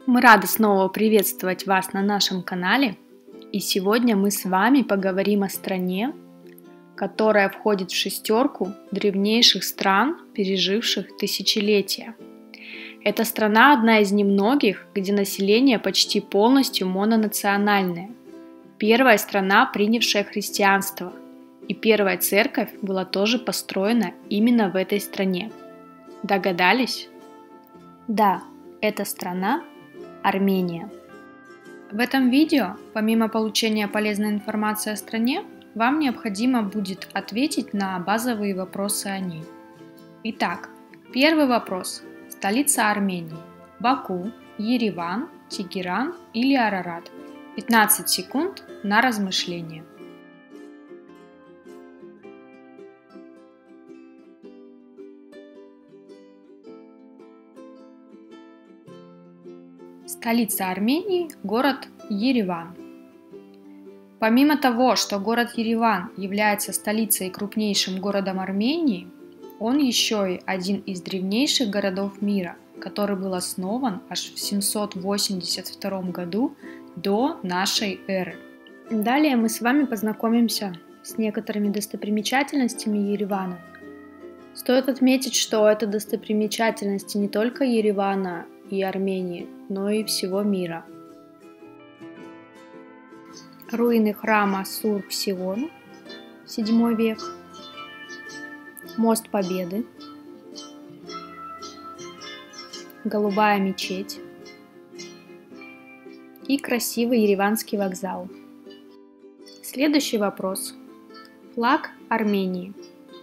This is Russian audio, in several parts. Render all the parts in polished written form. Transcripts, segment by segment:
Мы рады снова приветствовать вас на нашем канале, и сегодня мы с вами поговорим о стране, которая входит в шестерку древнейших стран, переживших тысячелетия. Эта страна одна из немногих, где население почти полностью мононациональное. Первая страна, принявшая христианство, и первая церковь была тоже построена именно в этой стране. Догадались? Да, эта страна Армения. В этом видео, помимо получения полезной информации о стране, вам необходимо будет ответить на базовые вопросы о ней. Итак, первый вопрос. Столица Армении. Баку, Ереван, Тегеран или Арарат? 15 секунд на размышление. Столица Армении – город Ереван. Помимо того, что город Ереван является столицей и крупнейшим городом Армении, он еще и один из древнейших городов мира, который был основан аж в 782 году до нашей эры. Далее мы с вами познакомимся с некоторыми достопримечательностями Еревана. Стоит отметить, что это достопримечательности не только Еревана и Армении, но и всего мира. Руины храма Сур-Псион, 7 век, Мост Победы, Голубая мечеть и красивый Ереванский вокзал. Следующий вопрос. Флаг Армении.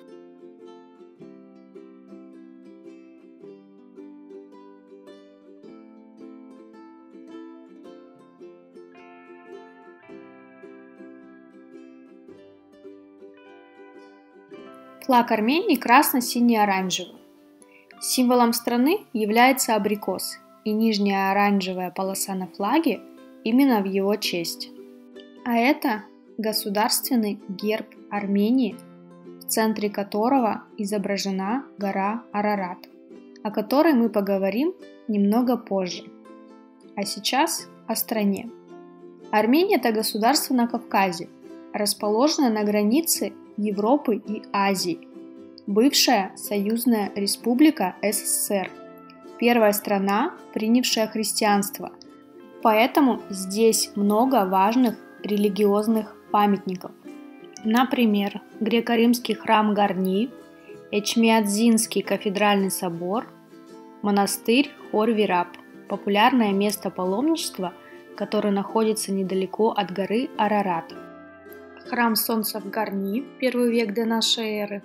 Флаг Армении красно-синий-оранжевый. Символом страны является абрикос, и нижняя оранжевая полоса на флаге именно в его честь. А это государственный герб Армении, в центре которого изображена гора Арарат, о которой мы поговорим немного позже. А сейчас о стране. Армения – это государство на Кавказе, расположенное на границе Европы и Азии. Бывшая союзная республика СССР. Первая страна, принявшая христианство. Поэтому здесь много важных религиозных памятников. Например, греко-римский храм Гарни, Эчмиадзинский кафедральный собор, монастырь Хор-Вирап, популярное место паломничества, которое находится недалеко от горы Арарат. Храм Солнца в Гарни, 1 век до нашей эры.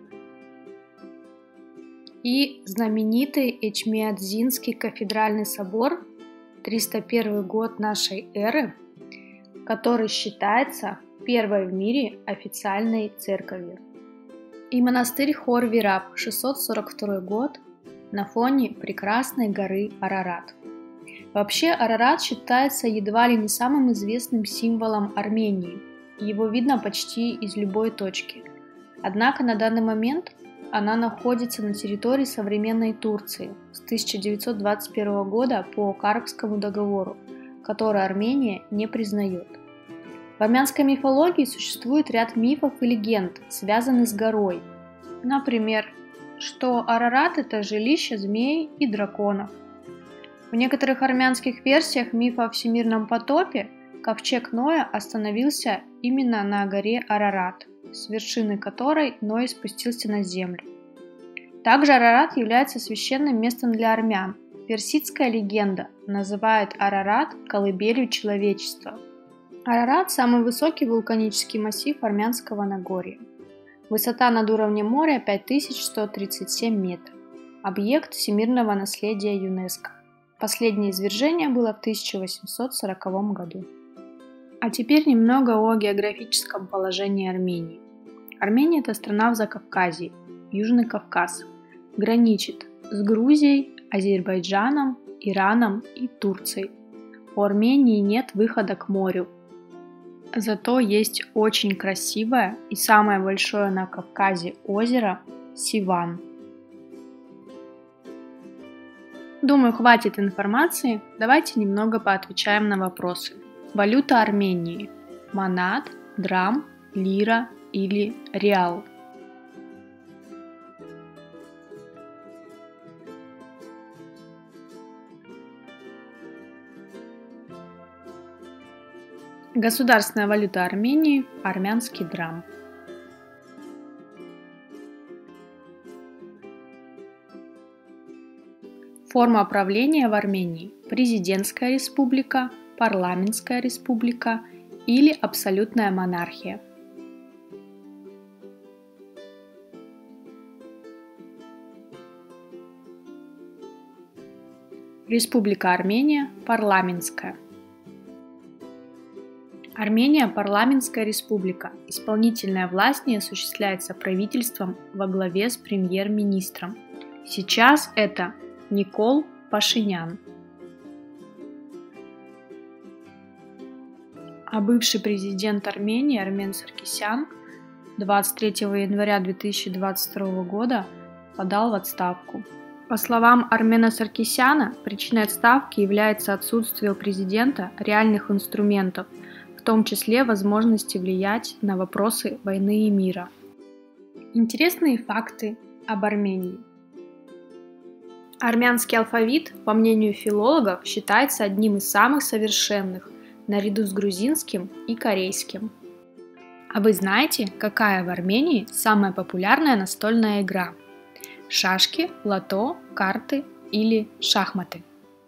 И знаменитый Эчмиадзинский кафедральный собор, 301 год нашей эры, который считается первой в мире официальной церковью. И монастырь Хор-Вирап, 642 год, на фоне прекрасной горы Арарат. Вообще Арарат считается едва ли не самым известным символом Армении. Его видно почти из любой точки. Однако на данный момент она находится на территории современной Турции с 1921 года по Каракскому договору, который Армения не признает. В армянской мифологии существует ряд мифов и легенд, связанных с горой. Например, что Арарат – это жилище змей и драконов. В некоторых армянских версиях мифа о всемирном потопе ковчег Ноя остановился именно на горе Арарат, с вершины которой Ной спустился на землю. Также Арарат является священным местом для армян. Персидская легенда называет Арарат колыбелью человечества. Арарат – самый высокий вулканический массив армянского Нагорья. Высота над уровнем моря 5137 метров. Объект всемирного наследия ЮНЕСКО. Последнее извержение было в 1840 году. А теперь немного о географическом положении Армении. Армения – это страна в Закавказье, Южный Кавказ. Граничит с Грузией, Азербайджаном, Ираном и Турцией. У Армении нет выхода к морю. Зато есть очень красивое и самое большое на Кавказе озеро Сиван. Думаю, хватит информации. Давайте немного поотвечаем на вопросы. Валюта Армении. Манат, драм, лира или реал? Государственная валюта Армении – армянский драм. Форма правления в Армении – президентская республика, парламентская республика или абсолютная монархия. Республика Армения – парламентская. Армения – парламентская республика. Исполнительная власть не осуществляется правительством во главе с премьер-министром. Сейчас это Никол Пашинян. А бывший президент Армении Армен Саркисян 23 января 2022 года подал в отставку. По словам Армена Саркисяна, причиной отставки является отсутствие у президента реальных инструментов, в том числе возможности влиять на вопросы войны и мира. Интересные факты об Армении. Армянский алфавит, по мнению филологов, считается одним из самых совершенных, наряду с грузинским и корейским. А вы знаете, какая в Армении самая популярная настольная игра? Шашки, лото, карты или шахматы?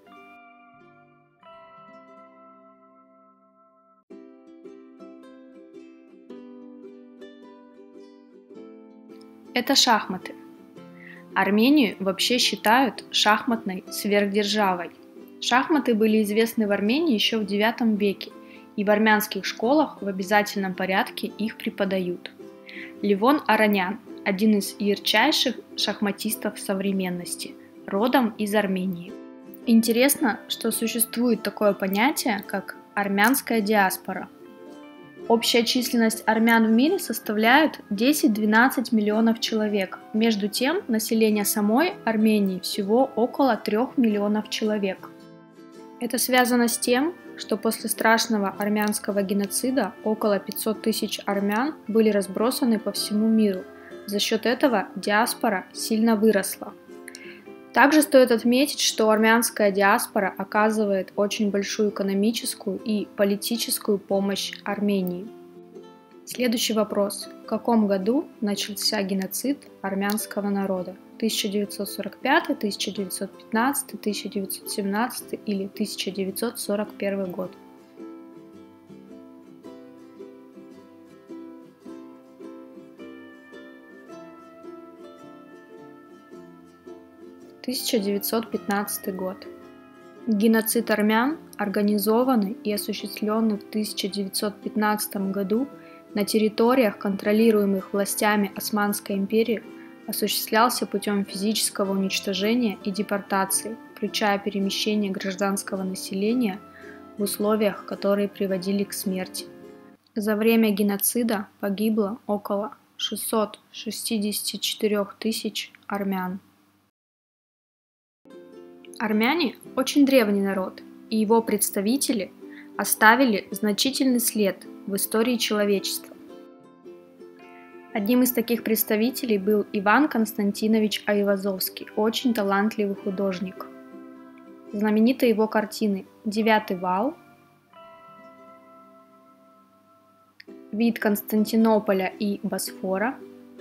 Это шахматы. Армению вообще считают шахматной сверхдержавой. Шахматы были известны в Армении еще в IX веке, и в армянских школах в обязательном порядке их преподают. Левон Аронян – один из ярчайших шахматистов современности, родом из Армении. Интересно, что существует такое понятие, как армянская диаспора. Общая численность армян в мире составляет 10-12 миллионов человек. Между тем, население самой Армении всего около 3 миллионов человек. Это связано с тем, что после страшного армянского геноцида около 500 тысяч армян были разбросаны по всему миру. За счет этого диаспора сильно выросла. Также стоит отметить, что армянская диаспора оказывает очень большую экономическую и политическую помощь Армении. Следующий вопрос. В каком году начался геноцид армянского народа? 1945, 1915, 1917 или 1941 год? – 1915 год. Геноцид армян, организованный и осуществленный в 1915 году на территориях, контролируемых властями Османской империи, осуществлялся путем физического уничтожения и депортации, включая перемещение гражданского населения в условиях, которые приводили к смерти. За время геноцида погибло около 664 тысяч армян. Армяне – очень древний народ, и его представители оставили значительный след в истории человечества. Одним из таких представителей был Иван Константинович Айвазовский, очень талантливый художник. Знамениты его картины «Девятый вал», «Вид Константинополя и Босфора»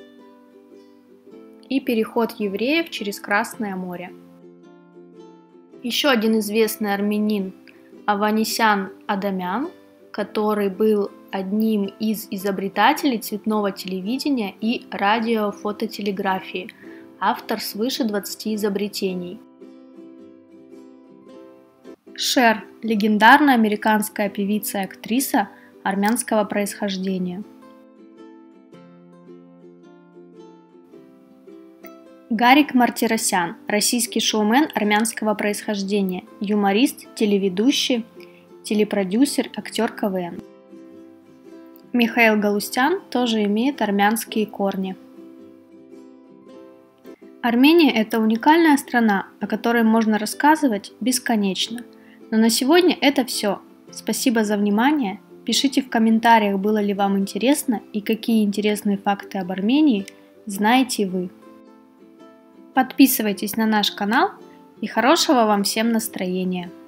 и «Переход евреев через Красное море». Еще один известный армянин Аванесян Адамян, который был одним из изобретателей цветного телевидения и радиофототелеграфии, автор свыше 20 изобретений. Шер – легендарная американская певица и актриса армянского происхождения. Гарик Мартиросян – российский шоумен армянского происхождения, юморист, телеведущий, телепродюсер, актер КВН. Михаил Галустян тоже имеет армянские корни. Армения – это уникальная страна, о которой можно рассказывать бесконечно. Но на сегодня это все. Спасибо за внимание. Пишите в комментариях, было ли вам интересно и какие интересные факты об Армении знаете вы. Подписывайтесь на наш канал и хорошего вам всем настроения!